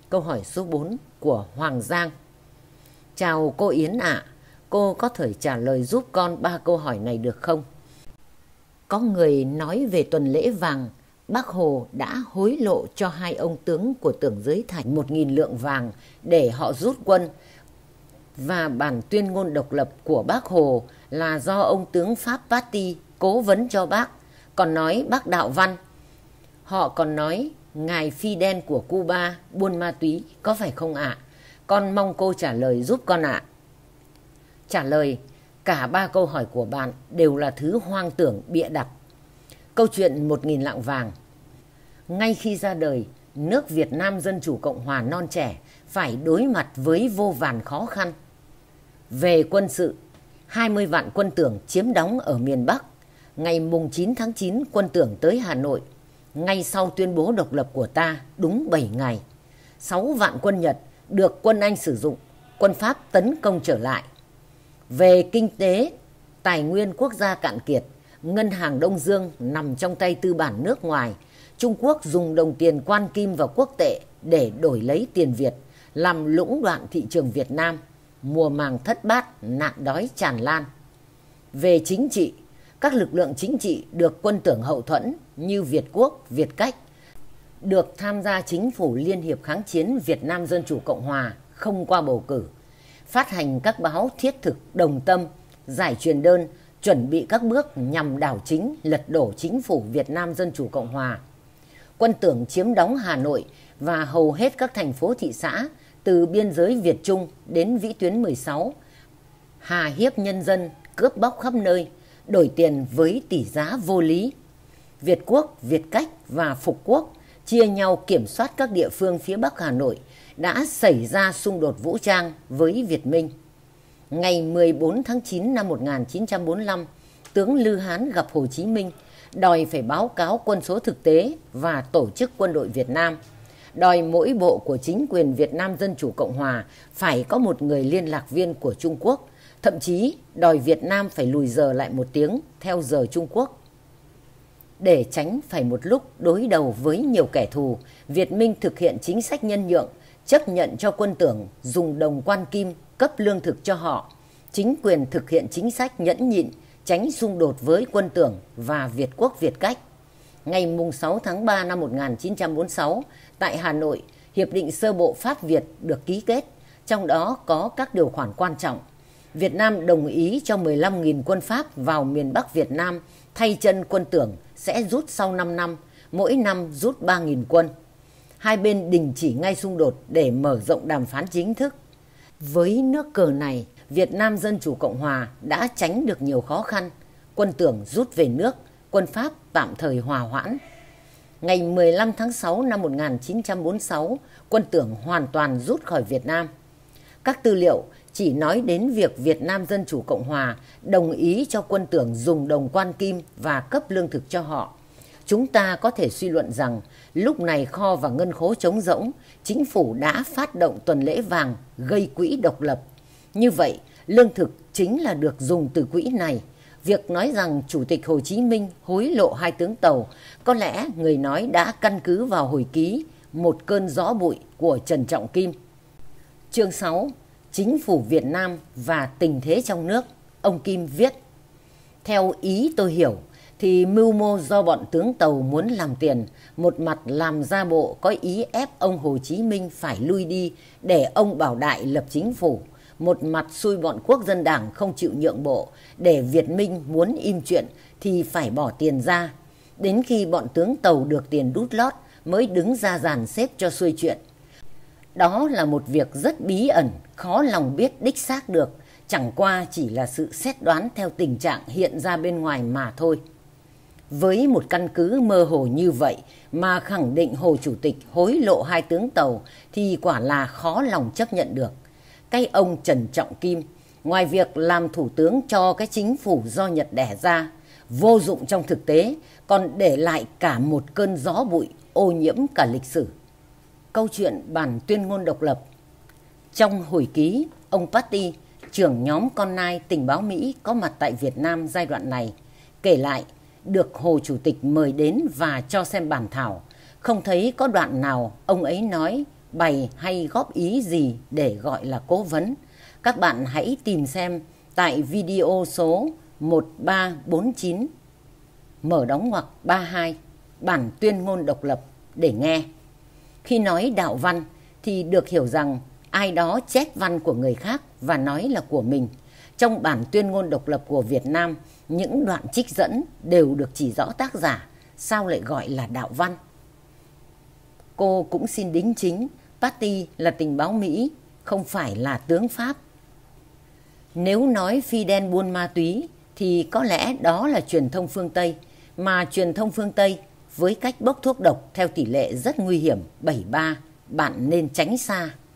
Câu hỏi số 4 của Hoàng Giang. Chào cô Yến ạ, cô có thể trả lời giúp con 3 câu hỏi này được không? Có người nói về tuần lễ vàng, Bác Hồ đã hối lộ cho 2 ông tướng của Tưởng Giới Thạch 1.000 lượng vàng để họ rút quân. Và bản tuyên ngôn độc lập của Bác Hồ là do ông tướng Pháp Patti cố vấn cho bác. Còn nói bác đạo văn. Họ còn nói ngài Fidel của Cuba buôn ma túy, có phải không ạ? Con mong cô trả lời giúp con ạ. Trả lời, cả 3 câu hỏi của bạn đều là thứ hoang tưởng bịa đặt. Câu chuyện 1.000 lạng vàng. Ngay khi ra đời, nước Việt Nam Dân Chủ Cộng Hòa non trẻ phải đối mặt với vô vàn khó khăn. Về quân sự, 20 vạn quân Tưởng chiếm đóng ở miền Bắc. Ngày mùng 9 tháng 9, quân Tưởng tới Hà Nội. Ngay sau tuyên bố độc lập của ta, đúng 7 ngày. 6 vạn quân Nhật được quân Anh sử dụng, quân Pháp tấn công trở lại. Về kinh tế, tài nguyên quốc gia cạn kiệt, ngân hàng Đông Dương nằm trong tay tư bản nước ngoài. Trung Quốc dùng đồng tiền quan kim và quốc tệ để đổi lấy tiền Việt, làm lũng đoạn thị trường Việt Nam. Mùa màng thất bát, nạn đói tràn lan. Về chính trị, các lực lượng chính trị được quân Tưởng hậu thuẫn như Việt Quốc, Việt Cách được tham gia chính phủ Liên hiệp kháng chiến Việt Nam Dân Chủ Cộng Hòa không qua bầu cử, phát hành các báo thiết thực đồng tâm, giải truyền đơn, chuẩn bị các bước nhằm đảo chính, lật đổ chính phủ Việt Nam Dân Chủ Cộng Hòa. Quân Tưởng chiếm đóng Hà Nội và hầu hết các thành phố thị xã từ biên giới Việt Trung đến vĩ tuyến 16, hà hiếp nhân dân, cướp bóc khắp nơi, đổi tiền với tỷ giá vô lý. Việt Quốc, Việt Cách và Phục Quốc chia nhau kiểm soát các địa phương phía Bắc Hà Nội, đã xảy ra xung đột vũ trang với Việt Minh. Ngày 14 tháng 9 năm 1945, tướng Lư Hán gặp Hồ Chí Minh, đòi phải báo cáo quân số thực tế và tổ chức quân đội Việt Nam, đòi mỗi bộ của chính quyền Việt Nam Dân Chủ Cộng Hòa phải có một người liên lạc viên của Trung Quốc, thậm chí đòi Việt Nam phải lùi giờ lại 1 tiếng theo giờ Trung Quốc. Để tránh phải một lúc đối đầu với nhiều kẻ thù, Việt Minh thực hiện chính sách nhân nhượng, chấp nhận cho quân Tưởng dùng đồng quan kim cấp lương thực cho họ. Chính quyền thực hiện chính sách nhẫn nhịn, tránh xung đột với quân Tưởng và Việt Quốc Việt Cách. Ngày 6 tháng 3 năm 1946, tại Hà Nội, Hiệp định Sơ bộ Pháp-Việt được ký kết, trong đó có các điều khoản quan trọng. Việt Nam đồng ý cho 15.000 quân Pháp vào miền Bắc Việt Nam thay chân quân Tưởng sẽ rút sau 5 năm, mỗi năm rút 3.000 quân. Hai bên đình chỉ ngay xung đột để mở rộng đàm phán chính thức. Với nước cờ này, Việt Nam Dân Chủ Cộng Hòa đã tránh được nhiều khó khăn. Quân Tưởng rút về nước, quân Pháp tạm thời hòa hoãn. Ngày 15 tháng 6 năm 1946, quân Tưởng hoàn toàn rút khỏi Việt Nam. Các tư liệu chỉ nói đến việc Việt Nam Dân Chủ Cộng Hòa đồng ý cho quân Tưởng dùng đồng quan kim và cấp lương thực cho họ. Chúng ta có thể suy luận rằng lúc này kho và ngân khố trống rỗng, chính phủ đã phát động tuần lễ vàng gây quỹ độc lập. Như vậy, lương thực chính là được dùng từ quỹ này. Việc nói rằng Chủ tịch Hồ Chí Minh hối lộ 2 tướng Tàu, có lẽ người nói đã căn cứ vào hồi ký Một cơn gió bụi của Trần Trọng Kim. Chương 6. Chính phủ Việt Nam và tình thế trong nước. Ông Kim viết: theo ý tôi hiểu thì mưu mô do bọn tướng Tàu muốn làm tiền, một mặt làm ra bộ có ý ép ông Hồ Chí Minh phải lui đi để ông Bảo Đại lập chính phủ, một mặt xui bọn quốc dân đảng không chịu nhượng bộ để Việt Minh muốn im chuyện thì phải bỏ tiền ra. Đến khi bọn tướng Tàu được tiền đút lót mới đứng ra dàn xếp cho xuôi chuyện. Đó là một việc rất bí ẩn, khó lòng biết đích xác được, chẳng qua chỉ là sự xét đoán theo tình trạng hiện ra bên ngoài mà thôi. Với một căn cứ mơ hồ như vậy mà khẳng định Hồ Chủ tịch hối lộ 2 tướng Tàu thì quả là khó lòng chấp nhận được. Cái ông Trần Trọng Kim, ngoài việc làm thủ tướng cho cái chính phủ do Nhật đẻ ra, vô dụng trong thực tế, còn để lại cả một cơn gió bụi ô nhiễm cả lịch sử. Câu chuyện bản tuyên ngôn độc lập. Trong hồi ký, ông Patti, trưởng nhóm con nai tình báo Mỹ có mặt tại Việt Nam giai đoạn này, kể lại được Hồ Chủ tịch mời đến và cho xem bản thảo. Không thấy có đoạn nào ông ấy nói bày hay góp ý gì để gọi là cố vấn, các bạn hãy tìm xem tại video số 1349 mở đóng ngoặc 32 bản tuyên ngôn độc lập để nghe. Khi nói đạo văn thì được hiểu rằng ai đó chép văn của người khác và nói là của mình. Trong bản tuyên ngôn độc lập của Việt Nam, những đoạn trích dẫn đều được chỉ rõ tác giả, sao lại gọi là đạo văn? Cô cũng xin đính chính, Patty là tình báo Mỹ, không phải là tướng Pháp. Nếu nói Fidel buôn ma túy thì có lẽ đó là truyền thông phương Tây, mà truyền thông phương Tây với cách bốc thuốc độc theo tỷ lệ rất nguy hiểm 7-3, bạn nên tránh xa.